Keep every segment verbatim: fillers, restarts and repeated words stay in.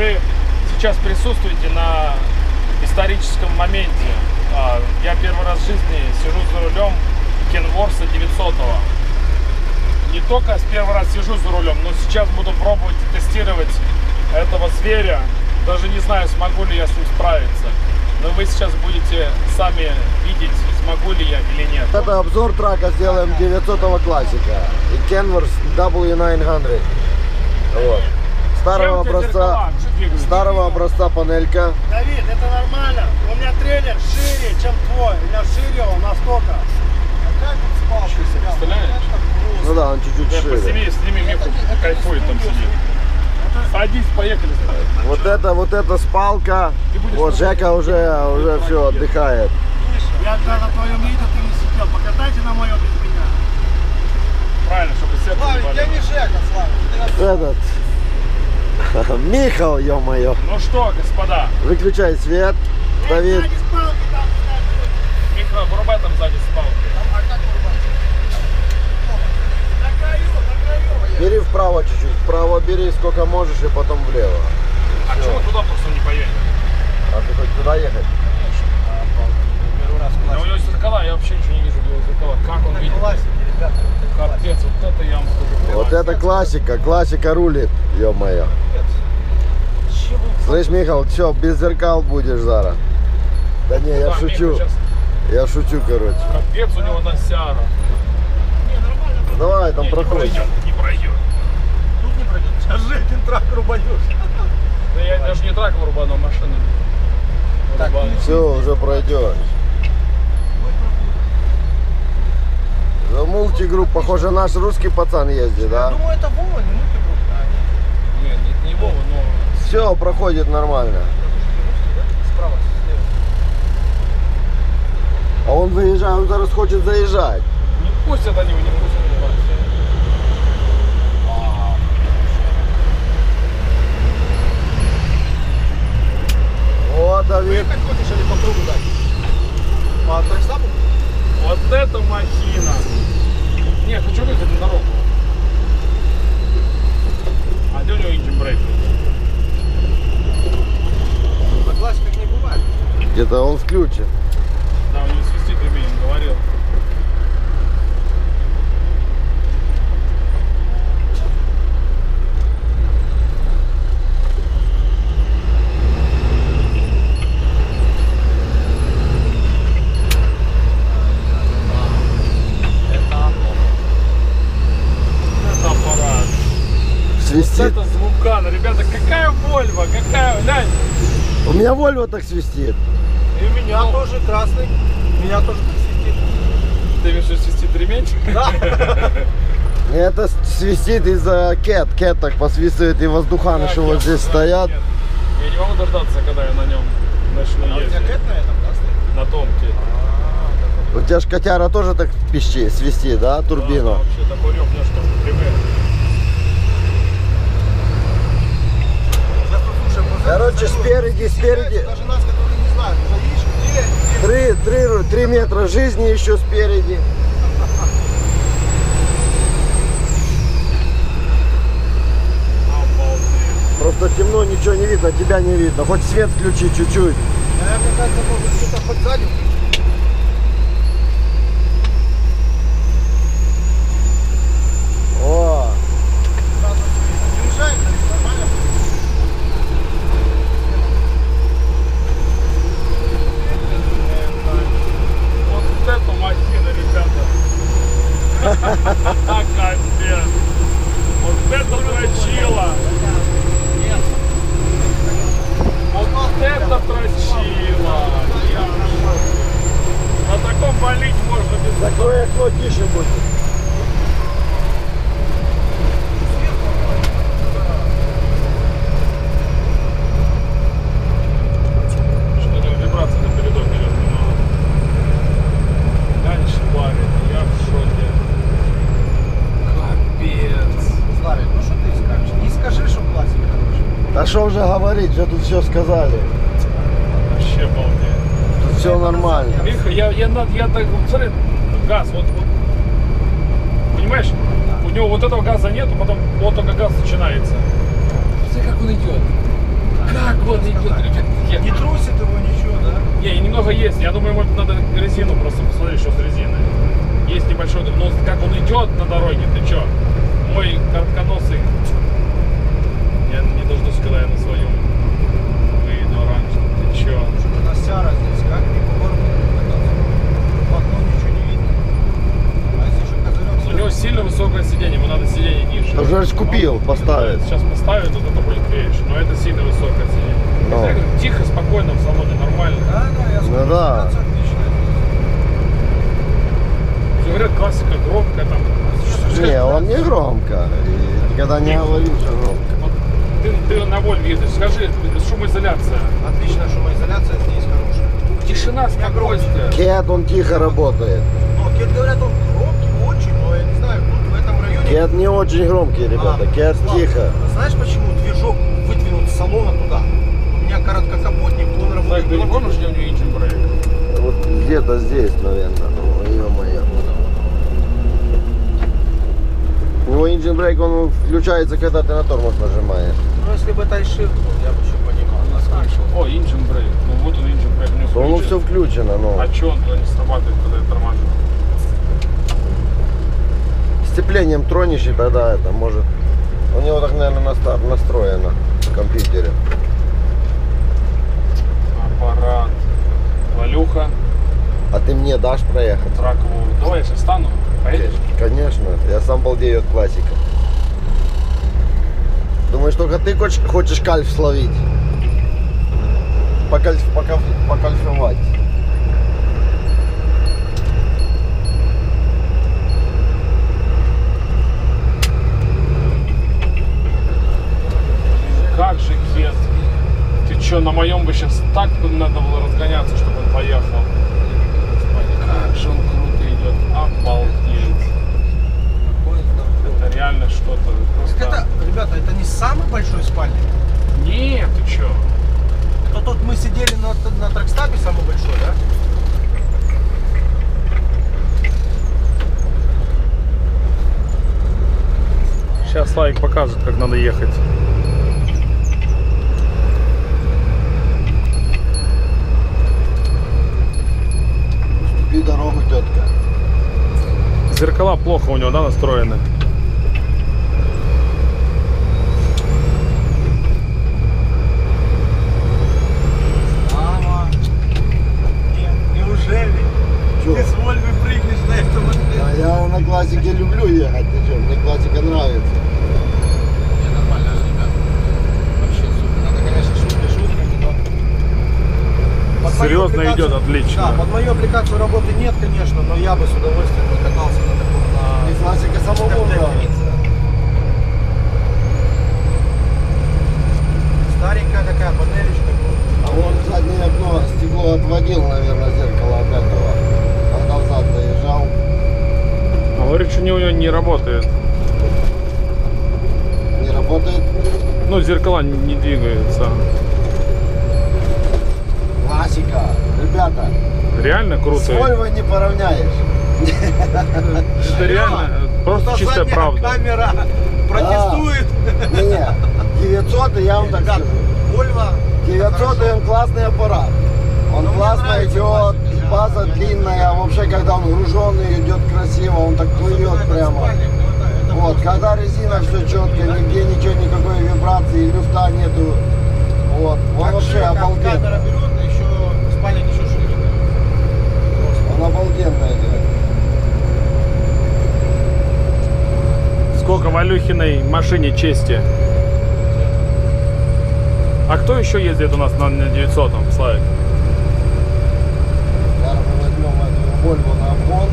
вы сейчас присутствуете на историческом моменте. Я первый раз в жизни сижу за рулем Kenworth девятисотого. Не только с первый раз сижу за рулем, но сейчас буду пробовать тестировать этого зверя. Даже не знаю, смогу ли я с ним справиться. Но вы сейчас будете сами видеть, смогу ли я или нет. Это обзор трака сделаем девятисотого классика и Kenworth дабл ю девятьсот. Вот. Старого образца, старого образца панелька. Давид, это нормально. У меня трейлер шире, чем твой. У меня шире он настолько. Представляешь? Ну да, он чуть-чуть Я шире. по семье сними, Миху кайфует там сидит. Садись, поехали. Вот это, вот эта спалка. Вот Жека уже, уже все отдыхает. Я когда на твоем видео ты не сидел. Покатайте на моем без меня. Правильно, чтобы сердце не Славик, я болело. не Жека, Славик. Этот. Михал, ё-моё. Ну что, господа, Выключай свет. Давид. Сзади спалки там, сзади. Миха, вырубай там сзади спалки. А как вырубать? На краю, на краю. Бери вправо чуть-чуть. Вправо бери сколько можешь и потом влево. А Всё. чего мы туда просто не поедем? А ты хоть туда ехать? Первый раз Да у него зеркала, я вообще ничего не вижу в его зеркала. Как он видит? ребята. Капец, вот это я вам скажу. Вот это классика. Классика рулит, ё-моё. Слышь, Михал, все, без зеркал будешь, Зара. Да не, я Да, шучу. Миха сейчас- Я шучу, короче. Капец у него на Сиара. Давай, там Не, не проходит. пройдет, не пройдет. Тут не пройдет. Сейчас же один трак рубанешь. Да я даже не трак вырубану, машину. Так, вырубаю. Все, уже пройдет. За мультигрупп, похоже, наш русский пацан ездит, да? Думаю, это Вова, не мультигрупп. Нет, не, не Вова, но Все, проходит нормально. Справа, слева. А он выезжает, он зараз хочет заезжать. не пустят они его, не пустят. О, Давид. Как хочешь или по кругу дать? По трехстапу? Вот это махина. Не, я хочу выехать на дорогу. А где у него engine brake? На классиках не бывает. Где-то он включен. Да, у него свистит ремень, он говорил. Свистит. Вот это звукан, ребята, какая Вольва, какая, глянь. У меня Вольво так свистит. И у меня тоже красный. У меня тоже так светит. Ты видишь, что свистит ремень? Да. Это свистит из-за кет. Кет так посвистывает и воздуханы, что вот здесь стоят. Нет. Я не могу дождаться, когда я на нем начну А у тебя ездить. кэт на этом, да, стоит? На томке. У тебя ж котяра тоже так пищит, свистит, да, Да, турбину? вообще такой рев, мне что прямые. Сейчас послушаем, вот Короче, это спереди, стесняются спереди. Даже нас, которые не знают. Уже видишь, где? Три, три, три метра жизни еще спереди. Обалдеть. Просто темно, ничего не видно, тебя не видно. Хоть свет включи чуть-чуть. Я, мне кажется, может где-то хоть сзади. О, Сразу заезжай, нормально. Вот это махина, ребята. Капец. Вот это дрочило. Вот это дрочило. Я в шоке. На таком болеть можно без такое окно тише будет. Что там вибрация на передок идет немного. Глянь, шпарит, я в шоке. Капец. Славик, ну что ты скажешь? Не скажи, что классика хорошая. А что уже говорить, уже тут все сказали. Вообще балдеть. Тут все нормально. Миха, я, я, я, я так, вот, смотри, газ, вот, вот, понимаешь, у него вот этого газа нету, потом вот только газ начинается. Смотри, как он идет. Как он идет, ребят? Я... Не трусит его ничего, да? Не, немного есть. Я думаю, может надо резину просто посмотреть, что с резиной. Есть небольшой, но как он идет на дороге, ты чё? Мой коротконосый. Я не дождусь, когда я на своем выйду раньше. Ты чё? Что-то на сяра здесь, как не по городу кататься. В окно ничего не видно. А если еще козырек... У него сильно высокое сиденье, ему надо сиденье ниже. Уже ж купил, поставить. Сейчас поставят, вот это будет вещь. Но это сильно высокое сиденье. Ну. Я говорю, тихо, спокойно в салоне, нормально. Да, да, я Ну смотрю, да. отлично. Говорят, классика громкая там. Не, он не громко. И никогда не говорил, что громко. Вот ты, ты на Вольве едешь, скажи, шумоизоляция. Отлично, шумоизоляция здесь хорошая. Тишина, спокойствие. Кет, он тихо работает. Ну, Кет, говорят, он громкий очень, но я не знаю, тут в этом районе... Кет не очень громкий, ребята. А, Кет Слав, тихо. Знаешь, почему движок выдвинут с салона туда? У меня короткокапотник, он Так, работает... ты не громче. помнишь, где у него engine brake? Вот где-то здесь, наверное. Ну, ё-моё. У него engine brake, он включается, когда ты на тормоз нажимаешь. Ну, если бы это iShift был, я бы еще понимал. А слышал. О, engine brake. Ну вот он engine brake. У него То ну включен. все включено, но А чё он туда не срабатывает, когда я торможу? сцеплением тронешь, и тогда это может... У него так, наверное, на старт настроено в компьютере. Аппарат. Валюха. А ты мне дашь проехать? Траковую. Давай я сейчас встану. Поедешь? Конечно, я сам балдею от классика. Думаешь, только ты хочешь, хочешь кальф словить? Покальф, пока, покальфовать. Как же Кет? Ты чё, на моем бы сейчас так надо было разгоняться, чтобы он поехал. Как же он круто идет. Обалдеть. Это реально что-то. Просто... Это, ребята, это не самый большой спальник. Нет, ты чё? Но тут мы сидели на, на тракстапе, самый большой, да? Сейчас Славик покажет, как надо ехать. Уступи дорогу, тетка. Зеркала плохо у него, да, настроены? Мама. Нет, неужели? Чё? Ты с Вольвы прыгнешь на этом машине? А я на классике люблю ехать, ты что, мне классика нравится. Не, нормально, ребят. Вообще супер. Надо, конечно, шутки шутками, но... Под мою Серьезно аппликацию- идет, отлично. Да, под мою аппликацию работы нет, конечно, но я бы с удовольствием покатался на таком, на... И классика самому нравится. Старенькая такая панелечка. А вот заднее окно, стекло отводил, наверное, зеркало от этого. Когда взад заезжал. А говорит, что у него не работает. Не работает. Ну, зеркала не, не двигаются. Классика. Ребята, Реально с круто. Вольвой не поравняешь. Это реально, просто Та чистая задняя правда. камера протестует. Не, девятьсот, я вам так Ребят, скажу. Вольво. девятьсот он классный аппарат. Он Ну, мне классно нравится идет, классика, да. база длинная, вообще когда он груженный идет красиво, он так плывет прямо. Вот, когда резина все четко, нигде ничего, никакой вибрации, люфта нету. Вот, он вообще Камера обалденный. берет, еще спальник еще шире. Он обалденный идет. Сколько в Алюхиной машине чести. А кто еще ездит у нас на девятисотом, Славик? Зараз мы возьмем эту Вольву на обгон.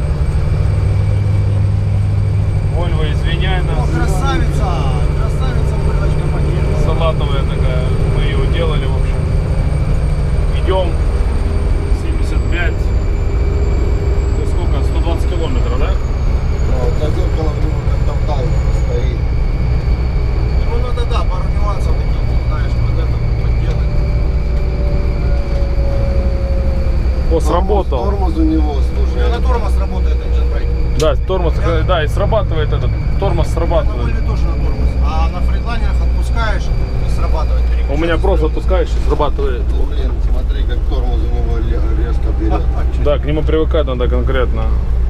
Вольво, извиняй О, нас. красавица! Красавица Вольвочка Магнитная. Салатовая такая, мы ее делали, в общем. Идем семьдесят пять. Ну сколько? сто двадцать километров, да? Вот, за зеркало в него как там тайм стоит. Ему надо, да, пару нюансов таких, знаешь, вот это подделать. О, сработал. Тормоз у него, У меня слушай. на тормоз работает engine brake. Да, тормоз, Я- да, и срабатывает этот, тормоз На срабатывает. Вольве тоже на тормоз. А на фридлайнерах отпускаешь и срабатывает. У меня просто отпускаешь и срабатывает. Ну, блин, смотри, как тормоз у него резко берет. Да, к нему привыкать надо конкретно.